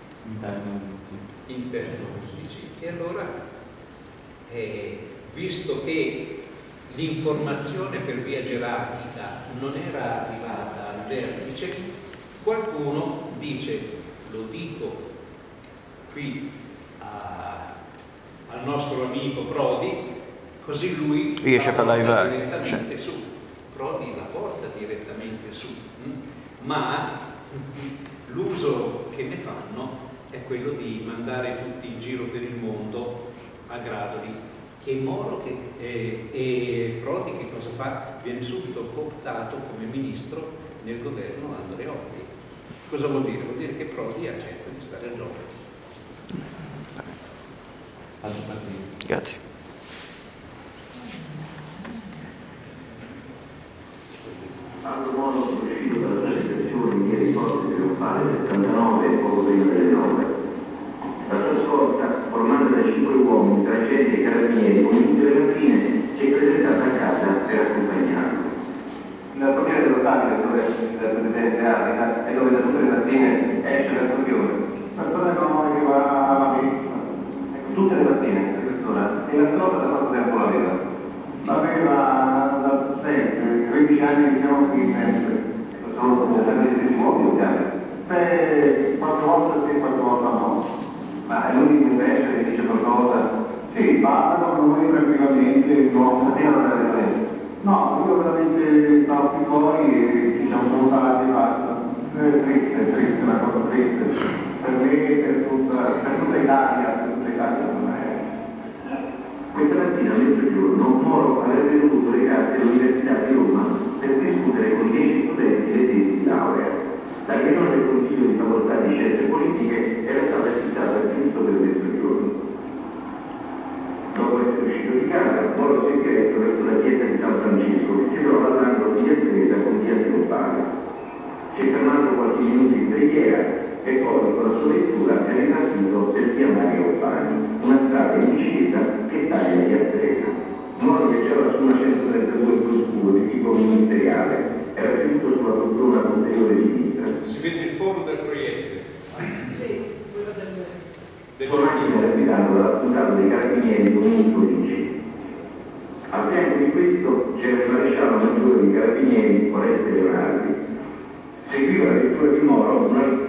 Interno, sì, sì. E allora, eh, visto che l'informazione per via gerarchica non era arrivata al vertice, qualcuno dice, lo dico qui a, al nostro amico Prodi, così lui riesce a farla arrivare direttamente su. Prodi la porta direttamente su, ma l'uso che ne fanno è quello di mandare tutti in giro per il mondo a Gradoli. E Moro che, eh, e Prodi che cosa fa? Viene subito cooptato come ministro nel governo Andreotti. Cosa vuol dire? Vuol dire che Prodi accetta di stare a gioco. Grazie. Altro modo uscito dalle sue espressioni di risposta trionfale settantanove poco prima delle nove. La sua scorta, formata da cinque uomini, tra agenti e carabinieri, convinti alla fine, si è presentata a casa per accompagnarlo. Nel portiere dello stabile dove il presidente abita e dove da tutte le mattine esce verso il fiore. Persone come che va alla messa. Ecco, tutte le mattine a quest'ora. E la scorta da quanto tempo l'aveva? L'aveva da sempre, tredici anni che siamo qui sempre. Sono sempre gli stessi uomini o cambiano? Beh, qualche volta sì, qualche volta no. Ma lui invece mi dice qualcosa? Sì, parla con noi tranquillamente, no, stamattina non era detto niente. No, io veramente stavo qui fuori e ci siamo salutati e basta. È triste, triste, una cosa triste. Per me, per tutta, per tutta Italia, per tutta Italia non è. Questa mattina a mezzogiorno Moro avrebbe dovuto recarsi all'Università di Roma per discutere con dieci studenti le tesi di laurea. La riunione del Consiglio di Facoltà di Scienze Politiche era stata fissata giusto per mezzogiorno. Dopo essere uscito di casa, Moro si è diretto verso la chiesa di San Francesco, che si trova all'angolo di via Stresa con via Trionfale. Si è fermato qualche minuto in preghiera e poi con la sua lettura è ripartito per via Mario Orfani, una strada in discesa che taglia via Stresa. Moro viaggiava su una centotrentadue blu scuro di tipo ministeriale, era seduto sulla poltrona posteriore sinistra. Si vede il foro del proiettile. Sì, quello del... del Sua macchina era guidata dall'appuntato dei carabinieri Domenico Ricci. Al fianco di questo c'era il maresciallo maggiore dei carabinieri Oreste Leonardi. Seguiva la lettura di Moro una...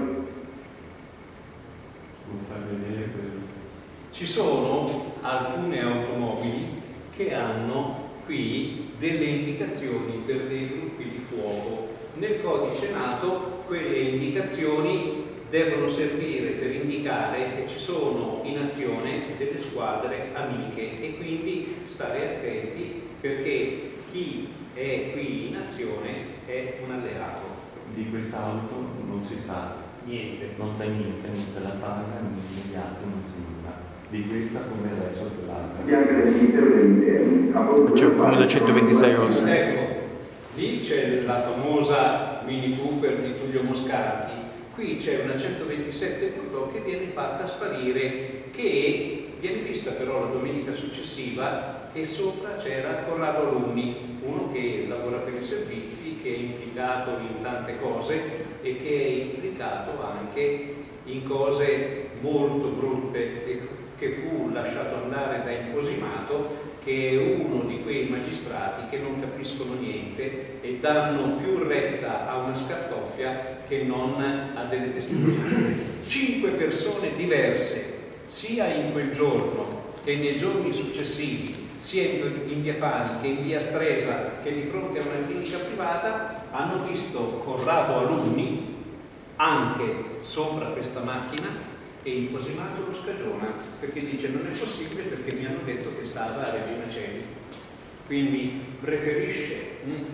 Ci sono alcune automobili che hanno qui delle indicazioni per dei gruppi di fuoco. Nel codice NATO quelle indicazioni devono servire per indicare che ci sono in azione delle squadre amiche e quindi stare attenti perché chi è qui in azione è un alleato. Di quest'auto non si sa Niente. non c'è niente, non c'è la targa, non c'è gli altri, non c'è nulla. Di questa come adesso quell'altra. bianca del Ministero dell'Interno. C'è un famoso centoventisei rosso. Ecco, lì c'è la famosa Mini Cooper di Tullio Moscardi, qui c'è una centoventisette Bordeaux che viene fatta sparire, che viene vista però la domenica successiva e sopra c'era Corrado Alunni, uno che lavora per i servizi, che è implicato in tante cose e che è implicato anche in cose molto brutte e che fu lasciato andare da Imposimato, che è uno di quei magistrati che non capiscono niente e danno più retta a una scartoffia che non a delle testimonianze. Cinque persone diverse, sia in quel giorno che nei giorni successivi, sia in via Pani che in via Stresa che di fronte a una clinica privata, hanno visto Corrado Alunni anche sopra questa macchina e Imposimato lo scagiona perché dice non è possibile perché mi hanno detto che stava a Regina Coeli. Quindi preferisce mh,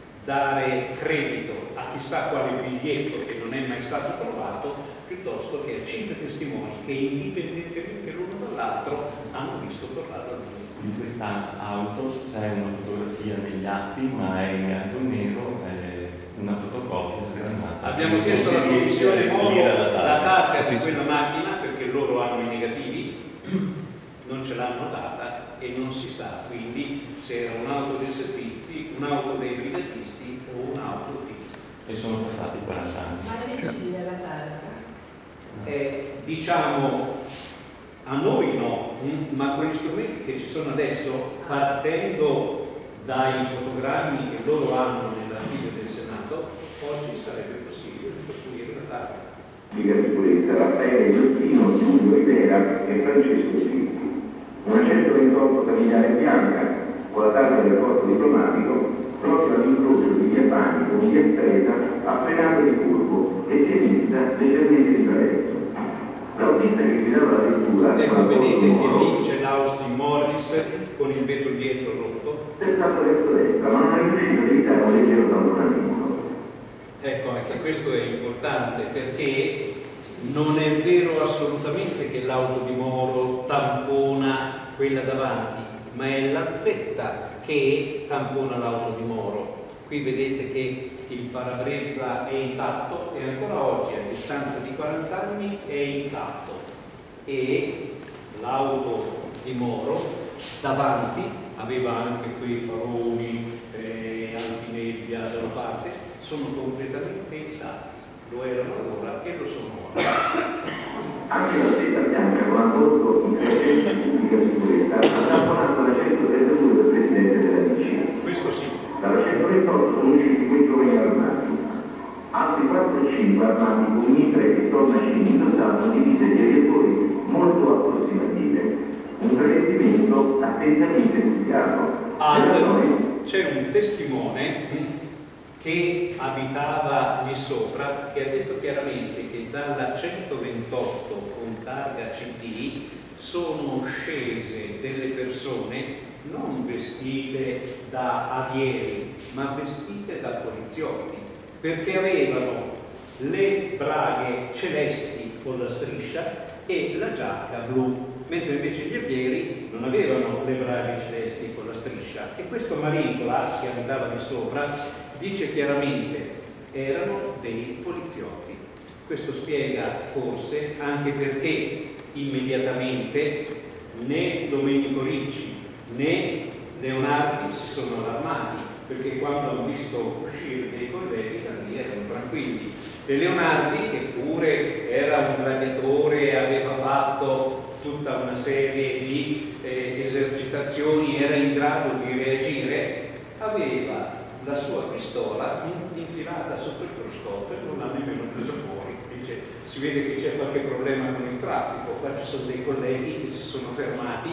dare credito a chissà quale biglietto che non è mai stato trovato piuttosto che a cinque testimoni che indipendentemente l'uno dall'altro hanno visto Corrado Alunni. Di questa auto c'è una fotografia negli atti, ma è in bianco e nero, è una fotocopia sgranata. Abbiamo Quindi chiesto non alla si riesce Commissione a Modo salire alla la targa. data di quella macchina perché loro hanno i negativi, non ce l'hanno data e non si sa quindi se era un'auto dei servizi, un'auto dei brigatisti o un'auto di... E sono passati quaranta anni. Ma è leggibile la targa? Eh, diciamo a noi no, ma con gli strumenti che ci sono adesso, partendo dai fotogrammi che loro hanno nell'archivio del Senato, oggi sarebbe possibile costruire la targa. Liga Sicurezza, Raffaele Giozzino, Giulio Rivera e Francesco Zizzi. Una centoventotto familiare bianca con la targa del corpo diplomatico proprio all'incrocio di via Pani con via Stresa ha frenato di curvo e si è messa leggermente di traverso. L'autista che guidava la vettura, ecco, vedete che lì c'è l'Austin Morris con il vetro dietro rotto. Terzato verso destra, ma non è riuscito ad evitare un leggero tamponamento. Ecco, anche questo è importante perché non è vero assolutamente che l'auto di Moro tampona quella davanti, ma è l'alfetta che tampona l'auto di Moro. Qui vedete che il parabrezza è intatto e ancora oggi, a distanza di quaranta anni, è intatto. E l'auto di Moro davanti aveva anche quei faroni eh, antinebbia da una parte, sono completamente intatti. Lo erano allora e lo sono ora. Anche la seta bianca con a bordo in creazione di pubblica sicurezza ha tamponato la centotrentadue del presidente della D C. Questo sì. Dalla centoventotto sono usciti quei giovani armati. Altri quattro o cinque armati con mitra e pistolmacini indossavano divise di aviatori molto approssimative. Un travestimento attentamente studiato. Nella zona c'è un testimone che abitava lì sopra, che ha detto chiaramente che dalla centoventotto con targa C D sono scese delle persone non vestite da avieri, ma vestite da poliziotti, perché avevano le braghe celesti con la striscia e la giacca blu, mentre invece gli avieri non avevano le braghe celesti con la striscia. E questo Maricola, che abitava di sopra, dice chiaramente erano dei poliziotti. Questo spiega forse anche perché immediatamente né Domenico Ricci né Leonardi si sono allarmati, perché quando hanno visto uscire dei colleghi da lì erano tranquilli. E Leonardi, che pure era un gladiatore, aveva fatto tutta una serie di eh, esercitazioni, era in grado di reagire, aveva la sua pistola infilata sotto il cruscotto e non l'ha nemmeno preso fuori. Dice, si vede che c'è qualche problema con il traffico. Qua ci sono dei colleghi che si sono fermati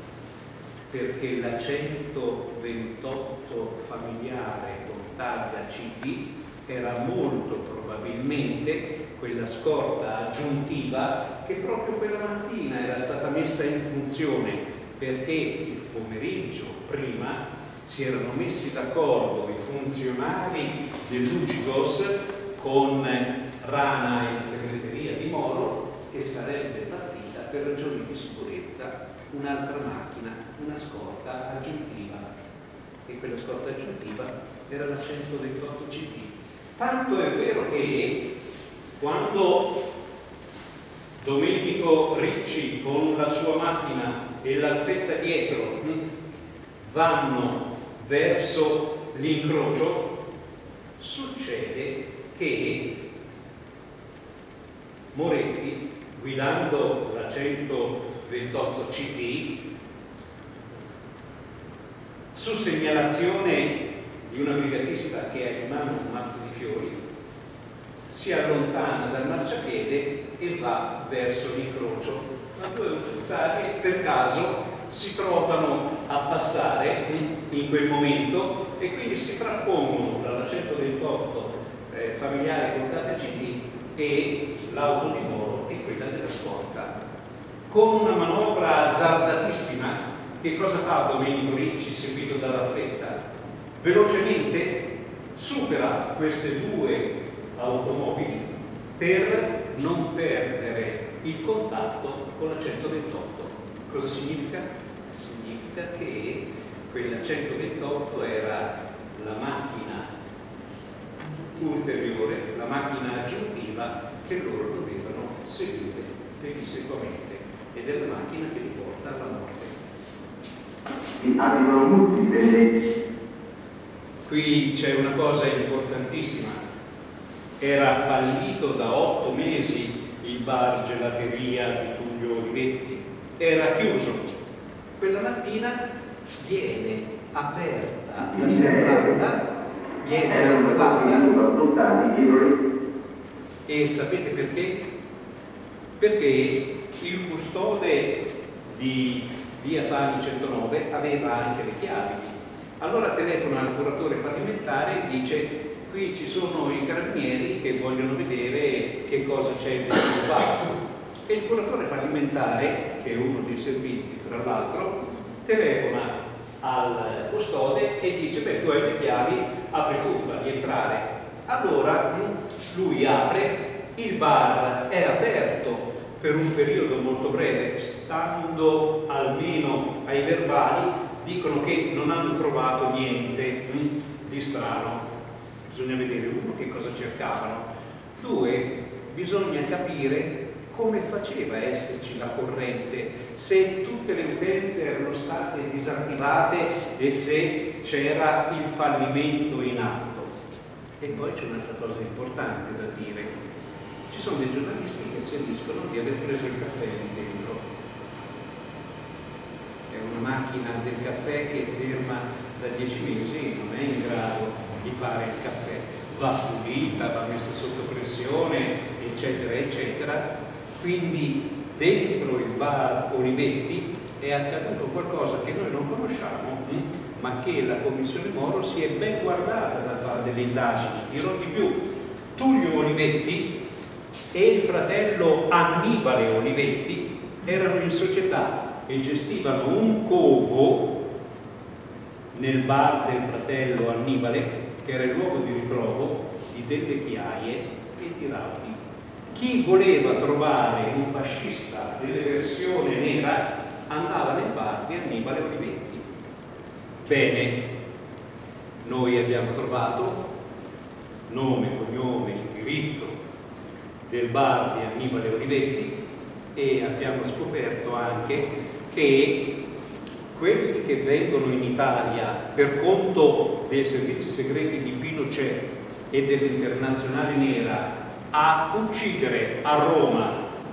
perché la centoventotto familiare con targa C D era molto probabilmente quella scorta aggiuntiva che proprio quella mattina era stata messa in funzione, perché il pomeriggio prima si erano messi d'accordo i funzionari dell'Ugigos con Rana e la segreteria di Moro che sarebbe partita per ragioni di sicurezza un'altra macchina, una scorta aggiuntiva, e quella scorta aggiuntiva era la centoventotto C D. Tanto è vero che quando Domenico Ricci con la sua macchina e l'alfetta dietro vanno verso l'incrocio, succede che Moretti, guidando la centoventotto C D, su segnalazione di una brigatista che ha in mano un mazzo di fiori, si allontana dal marciapiede e va verso l'incrocio. Ma due ufficiali per caso si trovano a passare in quel momento e quindi si frappongono dalla centoventotto eh, familiare con targa C D e l'auto di Moro e quella della scorta. Con una manovra azzardatissima, che cosa fa Domenico Ricci seguito dall'alfetta? Velocemente supera queste due automobili per non perdere il contatto con la centoventotto. Cosa significa? Significa che quella centoventotto era la macchina ulteriore, la macchina aggiuntiva che loro dovevano seguire pedissequamente, ed è la macchina che li porta alla morte. Arrivano molti dipendenti. Qui c'è una cosa importantissima: era fallito da otto mesi il bar gelateria di Tullio Olivetti, era chiuso. Quella mattina viene aperta la serranda, viene alzata, e sapete perché? Perché il custode di via Fani centonove aveva anche le chiavi. Allora telefona al curatore fallimentare e dice: qui ci sono i carabinieri che vogliono vedere che cosa c'è nel bar. E il curatore fallimentare, che è uno dei servizi tra l'altro, telefona al custode e dice: beh, tu hai le chiavi, apri tu, fagli entrare. Allora lui apre, il bar è aperto per un periodo molto breve, stando almeno ai verbali, dicono che non hanno trovato niente di strano. Bisogna vedere, uno, che cosa cercavano, due, bisogna capire come faceva a esserci la corrente, se tutte le utenze erano state disattivate e se c'era il fallimento in atto. E poi c'è un'altra cosa importante da dire: ci sono dei giornalisti che si dicono di aver preso il caffè lì dentro. È una macchina del caffè che ferma da dieci mesi, non è in grado di fare il caffè, va pulita, va messa sotto pressione, eccetera eccetera. Quindi dentro il bar Olivetti è accaduto qualcosa che noi non conosciamo, ma che la Commissione Moro si è ben guardata da parte delle indagini. Dirò di più: Tullio Olivetti e il fratello Annibale Olivetti erano in società e gestivano un covo nel bar del fratello Annibale, che era il luogo di ritrovo di delle chiaie e di rauti. Chi voleva trovare un fascista dell'eversione nera andava nel bar di Annibale Olivetti. Bene, noi abbiamo trovato nome, cognome, indirizzo del bar di Annibale Olivetti e abbiamo scoperto anche che quelli che vengono in Italia per conto dei servizi segreti di Pinochet e dell'Internazionale Nera a uccidere a Roma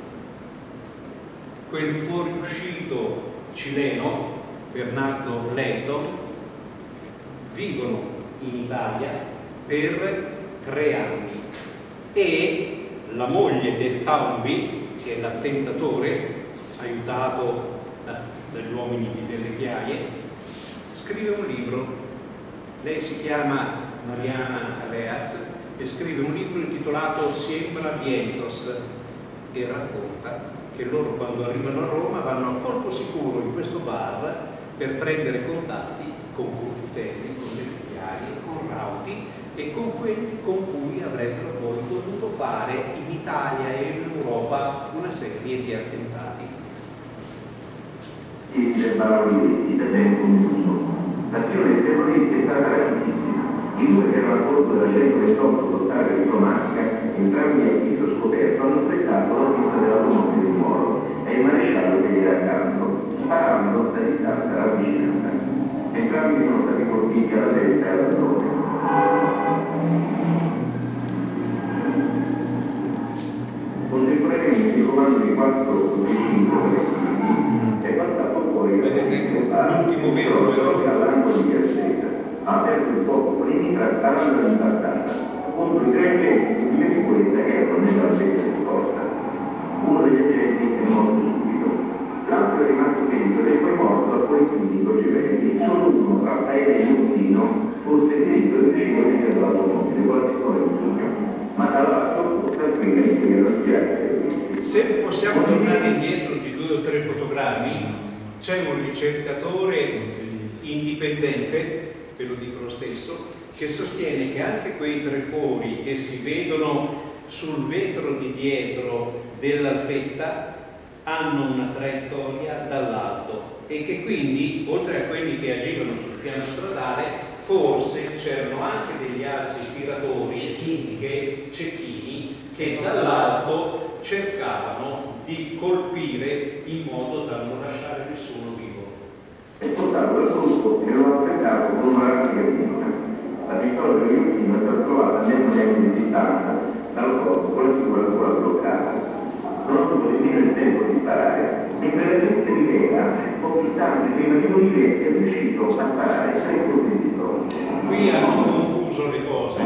quel fuoriuscito cileno Bernardo Leighton vivono in Italia per tre anni e la moglie del Townby, che è l'attentatore aiutato dagli uomini delle chiaie, scrive un libro. Lei si chiama Mariana Aleas e scrive un libro intitolato Siembra Vientos e racconta che loro quando arrivano a Roma vanno a colpo sicuro in questo bar per prendere contatti con Curtelli, con delle chiaie, con Rauti e con quelli con cui avrebbero poi dovuto fare in Italia e in Europa una serie di attentati. Il bar Olivetti per ben concluso. L'azione dei terroristi è stata rapidissima. I due che erano a bordo della centoventotto d'ottava diplomatica, entrambi a viso scoperto, hanno frettato la pista dell'automobile di Moro e il maresciallo che gli era accanto, sparando da distanza ravvicinata. Entrambi sono stati colpiti alla testa e all'addome. Contemporaneamente il comando di quattro o cinque palestinesi è passato fuori da l'ultimo vero all'angolo di Castesa. Ha aperto il fuoco con i mitra sparando in passata contro i tre agenti di pubblica sicurezza che erano nella vetta di scorta. Uno degli agenti è morto subito, l'altro è rimasto ferito ed è poi morto a quei clinico Givelli. Solo uno, Raffaele Muzzino, forse ferito e uscito uccidendo l'automobile con la pistola in pugno, ma dall'altro sta qui che erano spiati terroristi. Se possiamo tornare indietro di due o tre fotogrammi, c'è un ricercatore indipendente, ve lo dico lo stesso, che sostiene che anche quei tre fori che si vedono sul vetro di dietro dell'Alfetta hanno una traiettoria dall'alto e che quindi, oltre a quelli che agivano sul piano stradale, forse c'erano anche degli altri tiratori cecchini che, cecchini, che dall'alto cercavano di colpire in modo da non lasciare nessuno vivo. È portato dal gruppo e lo ha affrettato con una rapida pietra. La pistola del Muzzino è stata trovata a mezzo metro di distanza dal corpo con la sicuratura bloccata. Non ha avuto nemmeno il tempo di sparare, mentre l'agente Rivera, pochi istanti prima di morire, è riuscito a sparare tre colpi di pistola. Qui hanno confuso le cose.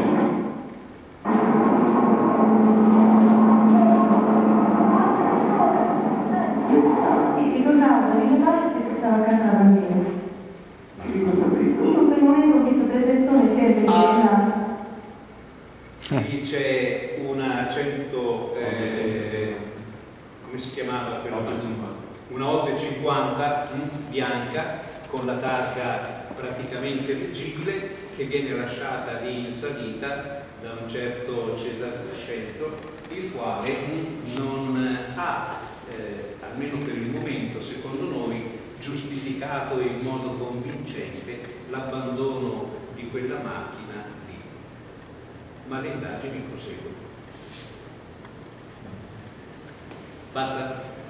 Sì, ritornavo nelle case e si stava a casa da bambino. Ma che cosa ha visto? Io in quel momento ho visto tre persone ferme Ah. e Qui c'è una cento, eh, come si chiamava? quella? Una otto cinquanta bianca con la targa praticamente leggibile che viene lasciata lì in salita da un certo Cesare Crescenzo, il quale non ha, eh, almeno per il momento, secondo noi, giustificato in modo convincente l'abbandono di quella macchina lì. Ma le indagini proseguono. Basta?